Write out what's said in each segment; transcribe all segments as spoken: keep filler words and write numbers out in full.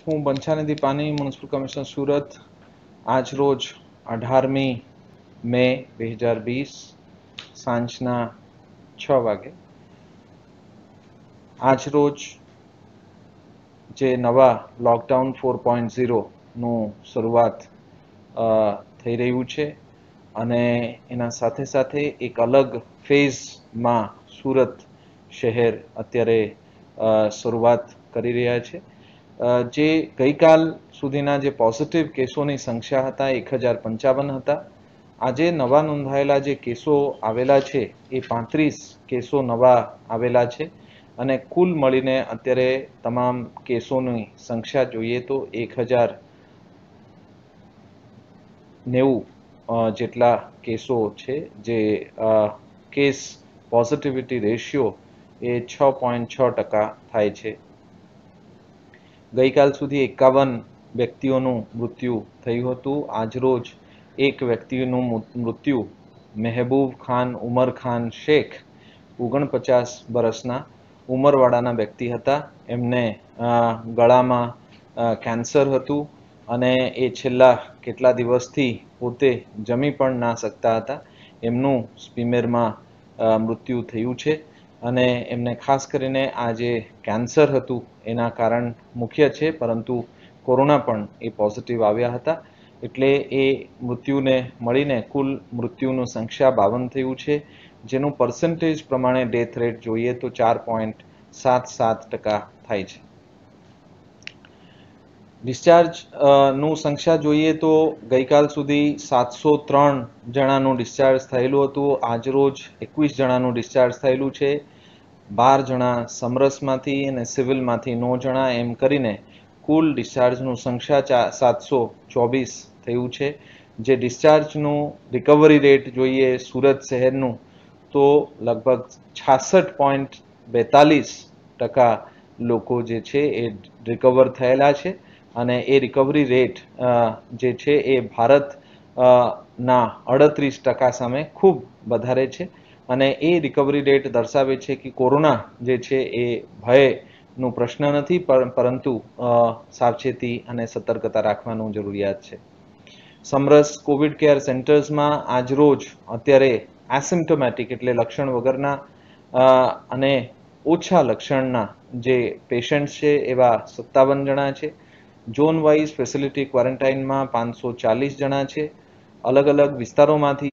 હું બંછાનિધિ પાની, municipal commissioner Surat. આજ રોજ અઢારમી મે બે હજાર વીસ સાંજના છ વાગે આજ રોજ જે નવા લોકડાઉન ફોર પોઈન્ટ ઝીરોનું શરૂઆત થઈ રહ્યું છે અને એના સાથે સાથે એક અલગ ફેઝમાં સુરત શહેર અત્યારે શરૂઆત કરી રહ્યા છે. જે ગઈકાલ સુધીના જે પોઝિટિવ કેસોની સંખ્યા હતા એક હજાર પંચાવન હતા. આજે નવા નોંધાયેલા જે કેસો આવેલા છે એ પાંત્રીસ કેસો નવા આવેલા છે અને કુલ મળીને અત્યારે તમામ કેસોની સંખ્યા જોઈએ તો એક હજાર નેવું જેટલા કેસો છે. જે કેસ પોઝિટિવિટી રેશિયો એ છ પોઈન્ટ છ ટકા થાય છે. ગઈકાલ સુધી એકાવન વ્યક્તિઓનું મૃત્યુ થયું હતું. આજરોજ એક વ્યક્તિનું મૃત્યુ મહેબૂબ ખાન ઉમર ખાન શેખ ઓગણપચાસ વર્ષના ઉંમરવાળાના વ્યક્તિ હતા. એમને ગળામાં કેન્સર હતું અને એ છેલ્લા કેટલા દિવસથી પોતે જમી પણ ના શકતા હતા. એમનું સ્પીમેરમાં મૃત્યુ થયું છે અને એમને ખાસ કરીને આ જે કેન્સર હતું એના કારણ મુખ્ય છે, પરંતુ કોરોના પણ એ પોઝિટિવ આવ્યા હતા. એટલે એ મૃત્યુને મળીને કુલ મૃત્યુનું સંખ્યા બાવન થયું છે, જેનું પર્સન્ટેજ પ્રમાણે ડેથ રેટ જોઈએ તો ચાર પોઈન્ટ સાત સાત ટકા થાય છે. ડિસ્ચાર્જ નું સંખ્યા જોઈએ તો ગઈકાલ સુધી સાતસો ત્રણ જણાનું ડિસ્ચાર્જ થયેલું હતું. આજરોજ એકવીસ જણાનું ડિસ્ચાર્જ થયેલું છે. બાર જણા સમરસમાંથી અને સિવિલમાંથી નવ જણા, એમ કરીને કુલ ડિસ્ચાર્જનું સંખ્યા સાતસો ચોવીસ થયું છે. જે ડિસ્ચાર્જનું રિકવરી રેટ જોઈએ સુરત શહેરનું તો લગભગ છાસઠ પોઈન્ટ બેતાલીસ ટકા લોકો જે છે એ રિકવર થયેલા છે અને એ રિકવરી રેટ જે છે એ ભારત ના અડત્રીસ ટકા સામે ખૂબ વધારે છે અને એ રિકવરી રેટ દર્શાવે છે કે કોરોના જે છે એ ભયનું પ્રશ્ન નથી, પરંતુ સાવચેતી અને સતર્કતા રાખવાનું જરૂરિયાત છે. સમરસ કોવિડ કેર સેન્ટર્સમાં આજરોજ અત્યારે એસિમ્પ્ટોમેટિક એટલે લક્ષણ વગરના અને ઓછા લક્ષણના જે પેશન્ટ છે એવા સત્તાવન જણા છે. ઝોન વાઇઝ ફેસિલિટી ક્વોરન્ટાઇનમાં પાંચસો ચાલીસ જણા છે. અલગ અલગ વિસ્તારોમાંથી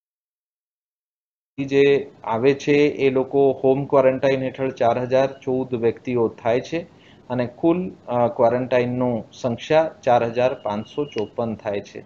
જે આવે છે એ લોકો હોમ ક્વોરન્ટાઇન હેઠળ ચાર હજાર ચૌદ વ્યક્તિઓ થાય છે અને કુલ ક્વોરન્ટાઇનનું સંખ્યા ચાર હજાર પાંચસો ચોપન થાય છે.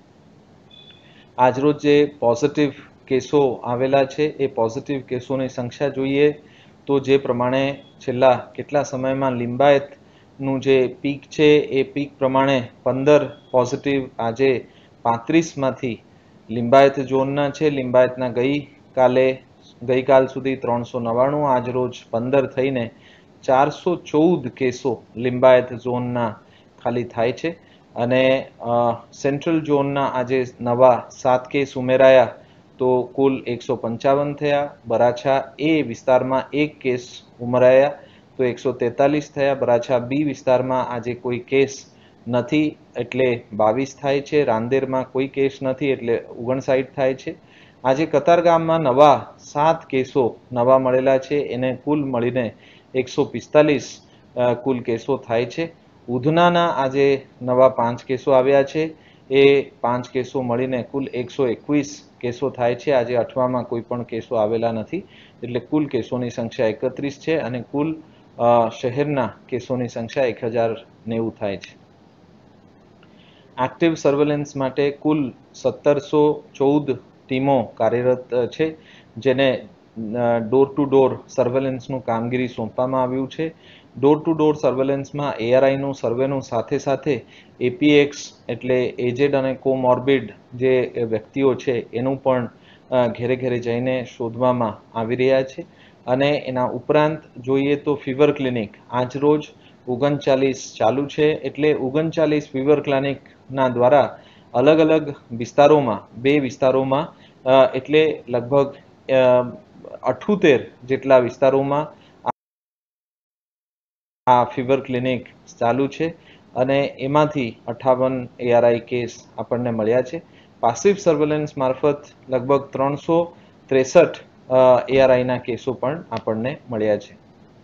આજરોજ જે પોઝિટિવ કેસો આવેલા છે એ પોઝિટિવ કેસોની સંખ્યા જોઈએ તો જે પ્રમાણે છેલ્લા કેટલા સમયમાં લિંબાયતનું જે પીક છે એ પીક પ્રમાણે પંદર પોઝિટિવ આજે પાંત્રીસમાંથી લિંબાયત ઝોનના છે. લિંબાયતના ગઈ કાલે ગઈકાલ સુધી ત્રણસો નવ્વાણું, આજરોજ પંદર થઈને ચારસો ચૌદ કેસો લિંબાયત ઝોનના ખાલી થાય છે અને સેન્ટ્રલ ઝોનના આજે નવા સાત કેસ ઉમેરાયા તો કુલ એકસો પંચાવન થયા. વરાછા એ વિસ્તારમાં એક કેસ ઉમેરાયા તો એકસો તેતાલીસ થયા. વરાછા બી વિસ્તારમાં આજે કોઈ કેસ નથી એટલે બાવીસ થાય છે. રાંદેરમાં કોઈ કેસ નથી એટલે ઓગણસાઠ થાય છે. આજે કતારગામમાં નવા સાત કેસો નવા મળેલા છે, એને કુલ મળીને એકસો પિસ્તાલીસ કુલ કેસો થાય છે. ઉધનાના આજે નવા પાંચ કેસો આવ્યા છે, એ પાંચ કેસો મળીને કુલ એકસો એકવીસ કેસો થાય છે. આજે અઠવામાં કોઈ પણ કેસો આવેલા નથી એટલે કુલ કેસોની સંખ્યા એકત્રીસ છે અને કુલ શહેરના કેસોની સંખ્યા એક હજાર નેવું થાય છે. એક્ટિવ સર્વેલન્સ માટે કુલ સત્તરસો ચૌદ ટીમો કાર્યરત છે, જેને ડોર ટુ ડોર સર્વેલન્સનું કામગીરી સોંપવામાં આવ્યું છે. ડોર ટુ ડોર સર્વેલન્સમાં એઆરઆઈનું સર્વેનું સાથે સાથે એપીએક્સ એટલે એજેડ અને કોમોર્બિડ જે વ્યક્તિઓ છે એનું પણ ઘેરે ઘેરે જઈને શોધવામાં આવી રહ્યા છે અને એના ઉપરાંત જોઈએ તો ફીવર ક્લિનિક આજરોજ ઓગણચાલીસ ચાલુ છે. એટલે ઓગણચાલીસ ફીવર ક્લિનિકના દ્વારા અલગ અલગ વિસ્તારોમાં બે વિસ્તારોમાં એટલે લગભગ અઠ્ઠોતેર જેટલા વિસ્તારોમાં આ ફીવર ક્લિનિક ચાલુ છે અને એમાંથી અઠાવન એઆરઆઈ કેસ આપણને મળ્યા છે. પાસિવ સર્વેલન્સ મારફત લગભગ ત્રણસો ત્રેસઠ એઆરઆઈના કેસો પણ આપણને મળ્યા છે.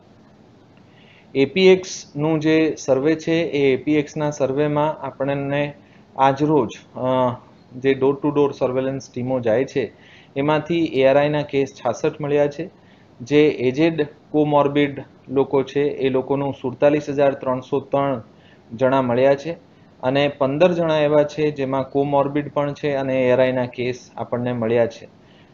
એપીએક્સનું જે સર્વે છે એ એપીએક્સના સર્વેમાં આપણને આજરોજ જે ડોર ટુ ડોર સર્વેલન્સ ટીમો જાય છે એમાંથી એઆરઆઈના કેસ છાસઠ મળ્યા છે. જે એજેડ કોમોર્બિડ લોકો છે એ લોકોનું સુડતાલીસ હજાર ત્રણસો ત્રણ જણા મળ્યા છે અને પંદર જણા એવા છે જેમાં કોમોર્બિડ પણ છે અને એઆરઆઈના કેસ આપણને મળ્યા છે.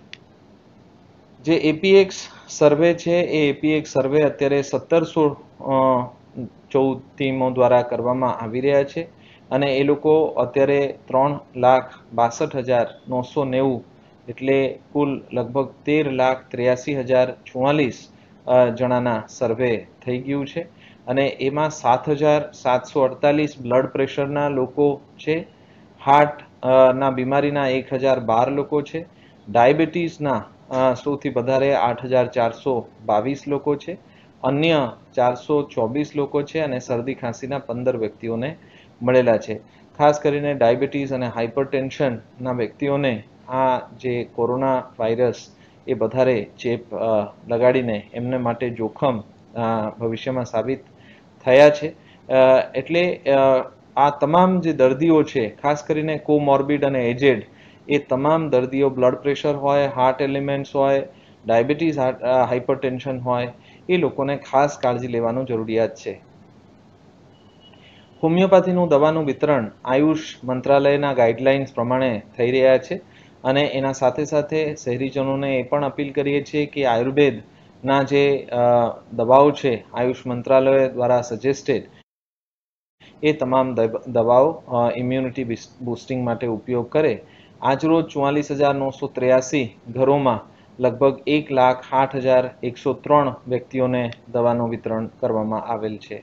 જે એપીએક્સ સર્વે છે એ એપીએક્સ સર્વે અત્યારે સત્તરસો ચૌદ ટીમો દ્વારા કરવામાં આવી રહ્યા છે અને એ લોકો અત્યારે ત્રણ લાખ બાસઠ હજાર નવસો નેવું એટલે કુલ લગભગ તેર લાખ ત્ર્યાસી હજાર ચુમ્માલીસ જણાના સર્વે થઈ ગયું છે અને એમાં સાત હજાર સાતસો અડતાલીસ બ્લડ પ્રેશરના લોકો છે, હાર્ટના બીમારીના એક હજાર બાર લોકો છે, ડાયાબિટીસના સૌથી વધારે આઠ હજાર ચારસો બાવીસ લોકો છે, અન્ય ચારસો ચોવીસ લોકો છે અને શરદી ખાંસીના પંદર વ્યક્તિઓને મળેલા છે. ખાસ કરીને ડાયાબિટીસ અને હાઇપરટેન્શનના વ્યક્તિઓને આ જે કોરોના વાયરસ એ વધારે ચેપ લગાડીને એમને માટે જોખમ ભવિષ્યમાં સાબિત થયા છે. એટલે આ તમામ જે દર્દીઓ છે, ખાસ કરીને કોમોર્બિડ અને એજેડ, એ તમામ દર્દીઓ બ્લડ પ્રેશર હોય, હાર્ટ એલિમેન્ટ્સ હોય, ડાયાબિટીસ, હાઇપરટેન્શન હોય, એ લોકોને ખાસ કાળજી લેવાનું જરૂરિયાત છે. હોમિયોપેથીનું દવાનું વિતરણ આયુષ મંત્રાલયના ગાઈડલાઇન્સ પ્રમાણે થઈ રહ્યા છે અને એના સાથે સાથે શહેરીજનોને એ પણ અપીલ કરીએ છીએ કે આયુર્વેદના જે દવાઓ છે આયુષ મંત્રાલય દ્વારા સજેસ્ટેડ એ તમામ દવાઓ ઇમ્યુનિટી બુસ્ટિંગ માટે ઉપયોગ કરે. આજરોજ ચુમ્માલીસ હજાર નવસો ત્ર્યાસી ઘરોમાં લગભગ એક લાખ આઠ હજાર એકસો ત્રણ વ્યક્તિઓને દવાનું વિતરણ કરવામાં આવેલ છે.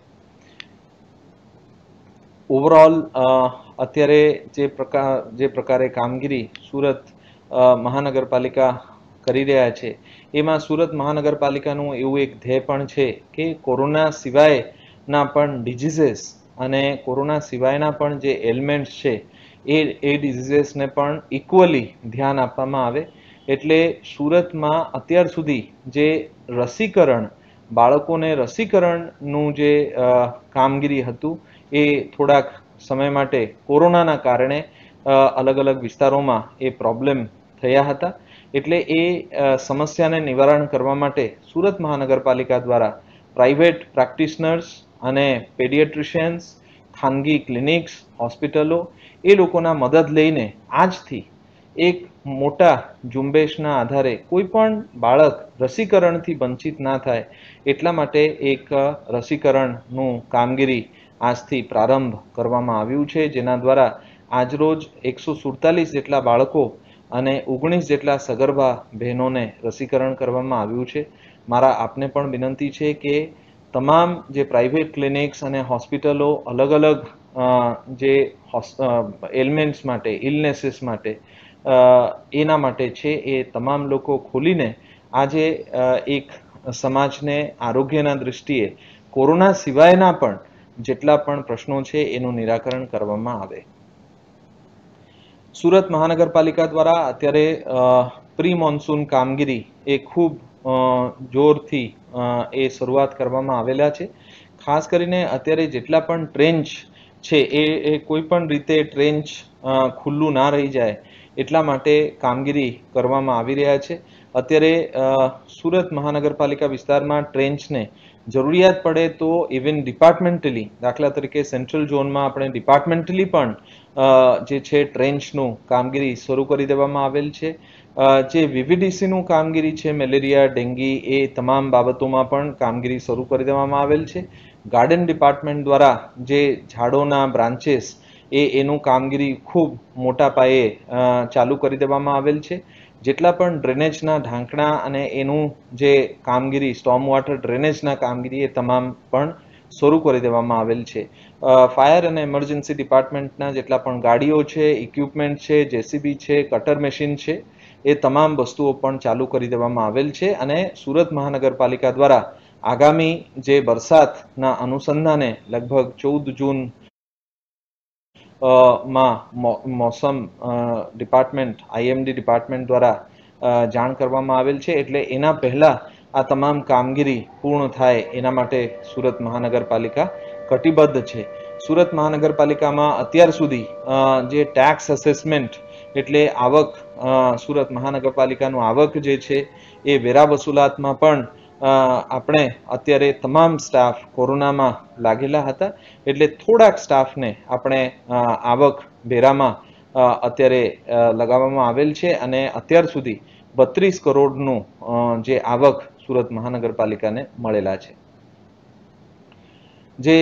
ઓવરઓલ અત્યારે જે પ્રકાર જે પ્રકારે કામગીરી સુરત મહાનગરપાલિકા કરી રહ્યા છે એમાં સુરત મહાનગરપાલિકાનું એવું એક ધ્યેય પણ છે કે કોરોના સિવાયના પણ ડિઝીઝીસ અને કોરોના સિવાયના પણ જે એલિમેન્ટ્સ છે એ એ ડિઝીઝીસને પણ ઇક્વલી ધ્યાન આપવામાં આવે. એટલે સુરતમાં અત્યાર સુધી જે રસીકરણ બાળકોને રસીકરણનું જે કામગીરી હતું એ થોડાક સમય માટે કોરોનાના કારણે અલગ અલગ વિસ્તારોમાં એ પ્રોબ્લેમ થયા હતા. એટલે એ સમસ્યાને નિવારણ કરવા માટે સુરત મહાનગરપાલિકા દ્વારા પ્રાઇવેટ પ્રેક્ટિશનર્સ અને પેડિયાટ્રિશિયન્સ, ખાનગી ક્લિનિક્સ, હોસ્પિટલો એ લોકોના મદદ લઈને આજથી એક મોટા ઝુંબેશના આધારે કોઈ પણ બાળક રસીકરણથી વંચિત ના થાય એટલા માટે એક રસીકરણનું કામગીરી આજથી પ્રારંભ કરવામાં આવ્યું છે, જેના દ્વારા આજરોજ એકસો સુડતાલીસ જેટલા બાળકો અને ઓગણીસ જેટલા સગર્ભા બહેનોને રસીકરણ કરવામાં આવ્યું છે. મારા આપને પણ વિનંતી છે કે તમામ જે પ્રાઇવેટ ક્લિનિક્સ અને હોસ્પિટલો અલગ અલગ જે એલિમેન્ટ્સ માટે, ઇલનેસીસ માટે એના માટે છે એ તમામ લોકો ખોલીને આજે એક સમાજને આરોગ્યના દૃષ્ટિએ કોરોના સિવાયના પણ જેટલા પણ પ્રશ્નો છે એનું નિરાકરણ કરવામાં આવે. સુરત મહાનગરપાલિકા દ્વારા અત્યારે પ્રી મોન્સૂન કામગીરી એ ખૂબ જોરથી એ શરૂઆત કરવામાં આવેલા છે. ખાસ કરીને અત્યારે જેટલા પણ ટ્રેન્ચ છે એ એ કોઈ પણ રીતે ટ્રેન્ચ ખુલ્લું ના રહી જાય એટલા માટે કામગીરી કરવામાં આવી રહ્યા છે. અત્યારે સુરત મહાનગરપાલિકા વિસ્તારમાં ટ્રેન્ચને જરૂરિયાત પડે તો ઇવન ડિપાર્ટમેન્ટલી, દાખલા તરીકે સેન્ટ્રલ ઝોનમાં આપણે ડિપાર્ટમેન્ટલી પણ જે છે ટ્રેન્ચનું કામગીરી શરૂ કરી દેવામાં આવેલ છે. જે વીવીડીસીનું કામગીરી છે, મેલેરિયા, ડેન્ગી, એ તમામ બાબતોમાં પણ કામગીરી શરૂ કરી દેવામાં આવેલ છે. ગાર્ડન ડિપાર્ટમેન્ટ દ્વારા જે ઝાડોના બ્રાન્ચીસ એ એનું કામગીરી ખૂબ મોટા પાયે ચાલુ કરી દેવામાં આવેલ છે. જેટલા પણ ડ્રેનેજના ઢાંકણા અને એનું જે કામગીરી સ્ટોર્મ વોટર ડ્રેનેજના કામગીરી એ તમામ પણ શરૂ કરી દેવામાં આવેલ છે. ફાયર અને એમરજન્સી ડિપાર્ટમેન્ટના જેટલા પણ ગાડીઓ છે, ઇક્વિપમેન્ટ છે, જેસીબી છે, કટર મશીન છે, એ તમામ વસ્તુઓ પણ ચાલુ કરી દેવામાં આવેલ છે અને સુરત મહાનગરપાલિકા દ્વારા આગામી જે વરસાદના અનુસંધાને લગભગ ચૌદ જૂન માં મોસમ ડિપાર્ટમેન્ટ આઈએમડી ડિપાર્ટમેન્ટ દ્વારા જાણ કરવામાં આવેલ છે, એટલે એના પહેલા આ તમામ કામગીરી પૂર્ણ થાય એના માટે સુરત મહાનગરપાલિકા કટિબદ્ધ છે. સુરત મહાનગરપાલિકામાં અત્યાર સુધી જે ટેક્સ અસેસમેન્ટ એટલે આવક, સુરત મહાનગરપાલિકાનું આવક જે છે એ વેરા વસૂલાતમાં પણ આપણે અત્યારે તમામ સ્ટાફ કોરોનામાં લાગેલા હતા, એટલે થોડાક સ્ટાફને આપણે આવક વેરામાં અત્યારે લગાવવામાં આવેલ છે અને અત્યાર સુધી બત્રીસ કરોડનું જે આવક સુરત મહાનગરપાલિકાને મળેલા છે. જે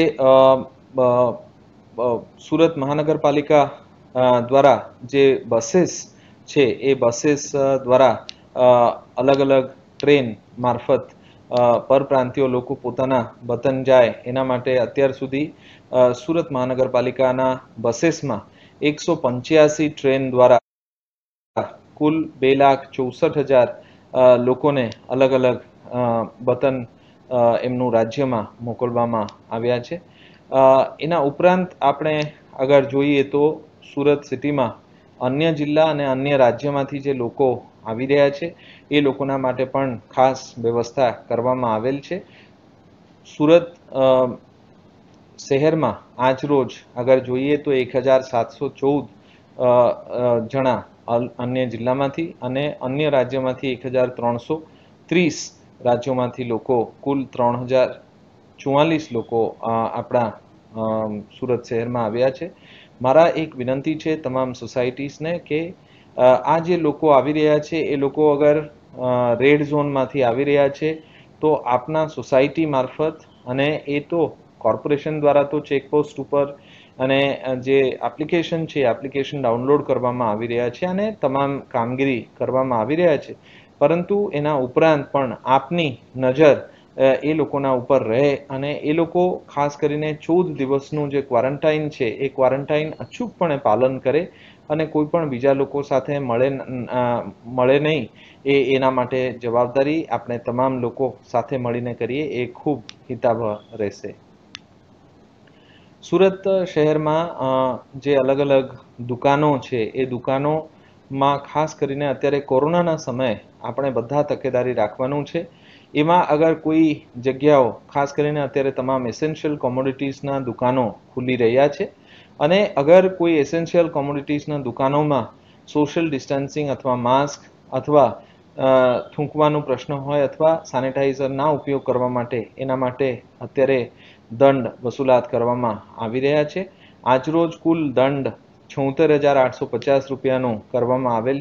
સુરત મહાનગરપાલિકા દ્વારા જે બसेस છે એ બसेस દ્વારા અલગ અલગ ટ્રેન મારફત પરપ્રાંતિયો લોકો પોતાના વતન જાય એના માટે અત્યાર સુધી સુરત મહાનગરપાલિકાના બसेसમાં એકસો પંચ્યાસી ટ્રેન દ્વારા કુલ બે લાખ ચોસઠ હજાર લોકોને અલગ અલગ વતન એમનું રાજ્યમાં મોકલવામાં આવ્યા છે. એના ઉપરાંત આપણે અગર જોઈએ તો સુરત સિટીમાં અન્ય જિલ્લા અને અન્ય રાજ્યમાંથી જે લોકો આવી રહ્યા છે એ લોકોના માટે પણ ખાસ વ્યવસ્થા કરવામાં આવેલ છે. સુરત શહેરમાં આજ રોજ અગર જોઈએ તો એક હજાર સાતસો ચૌદ જણા અન્ય જિલ્લામાંથી અને અન્ય રાજ્યમાંથી એક હજાર ત્રણસો ત્રીસ રાજ્યોમાંથી લોકો કુલ ત્રણ હજાર ચુમ્માલીસ લોકો આપણા સુરત શહેરમાં આવ્યા છે. મારા એક વિનંતી છે તમામ સોસાયટીઝને કે આ જે લોકો આવી રહ્યા છે એ લોકો અગર રેડ ઝોનમાંથી આવી રહ્યા છે તો આપના સોસાયટી મારફત, અને એ તો કોર્પોરેશન દ્વારા તો ચેકપોસ્ટ ઉપર અને જે એપ્લિકેશન છે એપ્લિકેશન ડાઉનલોડ કરવામાં આવી રહ્યા છે અને તમામ કામગીરી કરવામાં આવી રહ્યા છે, પરંતુ એના ઉપરાંત પણ આપની નજર એ લોકોના ઉપર રહે અને એ લોકો ખાસ કરીને ચૌદ દિવસનું જે ક્વોરન્ટાઇન છે એ ક્વોરન્ટાઇન અચૂકપણે પાલન કરે અને કોઈ પણ બીજા લોકો સાથે મળે મળે નહીં એ એના માટે જવાબદારી આપણે તમામ લોકો સાથે મળીને કરીએ એ ખૂબ હિતાવહ રહેશે. સુરત શહેરમાં જે અલગ અલગ દુકાનો છે એ દુકાનોમાં ખાસ કરીને અત્યારે કોરોનાના સમયે આપણે બધા તકેદારી રાખવાનું છે. એમાં અગર કોઈ જગ્યાઓ ખાસ કરીને અત્યારે તમામ એસેન્શિયલ કોમોડિટીઝના દુકાનો ખુલી રહ્યા છે અને અગર કોઈ એસેન્શિયલ કોમોડિટીઝના દુકાનોમાં સોશિયલ ડિસ્ટન્સિંગ અથવા માસ્ક અથવા થૂંકવાનો પ્રશ્ન હોય અથવા સેનિટાઈઝર ના ઉપયોગ કરવા માટે એના માટે અત્યારે દંડ વસૂલાત કરવામાં આવી રહ્યા છે. આજરોજ કુલ દંડ છોતેર હજાર આઠસો પચાસ રૂપિયાનો કરવામાં આવેલ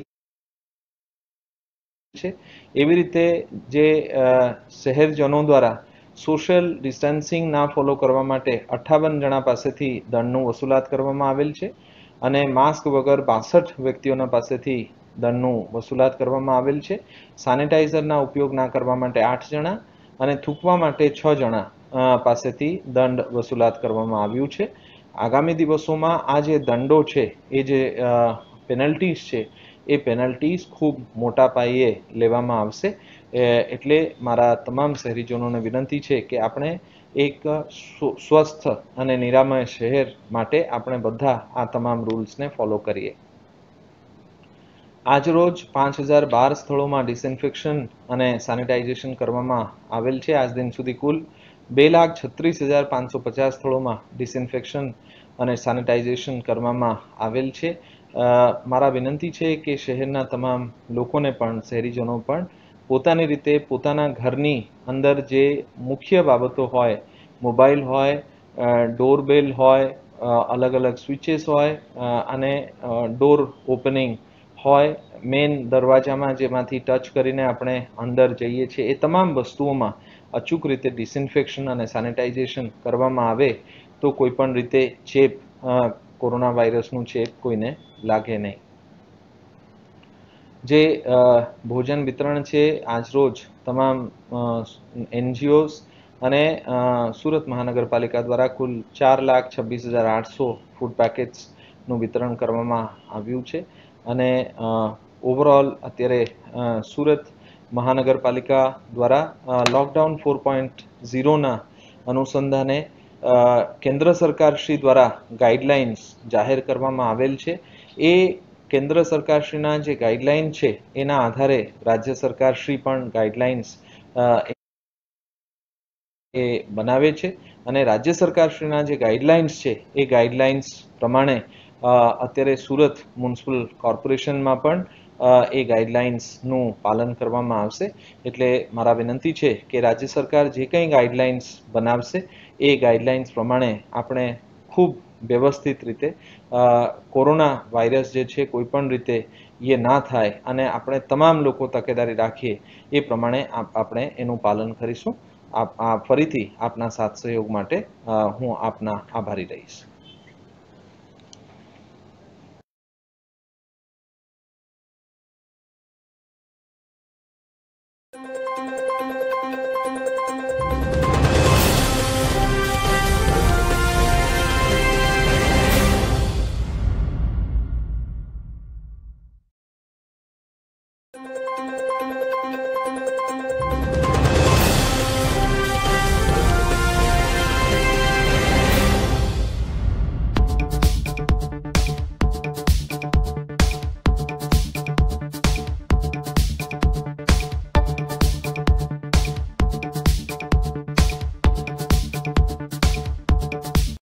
છે. એવી રીતે જે શહેરજનો દ્વારા સોશિયલ ડિસ્ટન્સિંગ ના ફોલો કરવા માટે અઠ્ઠાવન જણા પાસેથી દંડનું વસૂલાત કરવામાં આવેલ છે અને માસ્ક વગર બાસઠ વ્યક્તિઓના પાસેથી દંડનું વસૂલાત કરવામાં આવેલ છે. સેનિટાઈઝરના ઉપયોગ ના કરવા માટે આઠ જણા અને થૂકવા માટે છ જણા પાસેથી દંડ વસૂલાત કરવામાં આવ્યું છે. આગામી દિવસોમાં આ જે દંડો છે એ જે પેનલ્ટીઝ છે એ પેનલ્ટીઝ ખૂબ મોટા પાયે લેવામાં આવશે. એટલે મારા તમામ શહેરીજનોને વિનંતી છે કે આપણે એક સ્વસ્થ અને નિરામય શહેર માટે આપણે બધા આ તમામ રૂલ્સને ફોલો કરીએ. આજરોજ પાંચ હજાર બાર સ્થળોમાં ડિસઇન્ફેક્શન અને સેનિટાઇઝેશન કરવામાં આવેલ છે. આજ દિન સુધી કુલ બે લાખ છત્રીસ હજાર પાંચસો પચાસ સ્થળોમાં ડિસઇન્ફેક્શન અને સેનિટાઇઝેશન કરવામાં આવેલ છે. મારા વિનંતી છે કે શહેરના તમામ લોકોને પણ, શહેરીજનો પણ પોતાની રીતે પોતાના ઘરની અંદર જે મુખ્ય બાબતો હોય, મોબાઈલ હોય, ડોરબેલ હોય, અલગ અલગ સ્વિચેસ હોય અને ડોર ઓપનિંગ હોય, મેઇન દરવાજામાં જેમાંથી ટચ કરીને આપણે અંદર જઈએ છીએ એ તમામ વસ્તુઓમાં અચૂક રીતે ડિસઇન્ફેક્શન અને સેનિટાઇઝેશન કરવામાં આવે તો કોઈ પણ રીતે ચેપ, કોરોના વાયરસનું ચેપ કોઈને લાગે નહીં. જે ભોજન વિતરણ છે આજરોજ તમામ એનજીઓઝ અને સુરત મહાનગરપાલિકા દ્વારા કુલ ચાર લાખ છવ્વીસ હજાર આઠસો ફૂડ પેકેટ્સનું વિતરણ કરવામાં આવ્યું છે અને ઓવરઓલ અત્યારે સુરત મહાનગરપાલિકા દ્વારા લોકડાઉન ફોર પોઈન્ટ ઝીરોના અનુસંધાને કેન્દ્ર સરકારશ્રી દ્વારા ગાઈડલાઇન્સ જાહેર કરવામાં આવેલ છે. એ કેન્દ્ર સરકારશ્રીના જે ગાઈડલાઇન છે એના આધારે રાજ્ય સરકારશ્રી પણ ગાઈડલાઇન્સ એ બનાવે છે અને રાજ્ય સરકારશ્રીના જે ગાઈડલાઇન્સ છે એ ગાઈડલાઇન્સ પ્રમાણે અત્યારે સુરત મ્યુનિસિપલ કોર્પોરેશનમાં પણ એ ગાઈડલાઇન્સનું પાલન કરવામાં આવશે. એટલે મારા વિનંતી છે કે રાજ્ય સરકાર જે કંઈ ગાઈડલાઇન્સ બનાવશે એ ગાઈડલાઇન્સ પ્રમાણે આપણે ખૂબ વ્યવસ્થિત રીતે કોરોના વાયરસ જે છે કોઈ પણ રીતે એ ના થાય અને આપણે તમામ લોકો તકેદારી રાખીએ એ પ્રમાણે આપણે એનું પાલન કરીશું. આપ ફરીથી આપના સાથ સહયોગ માટે હું આપના આભારી રહીશ.